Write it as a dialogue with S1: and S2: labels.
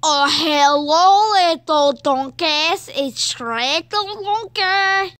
S1: Oh, hello, little donkeys. It's Shrek the donkey.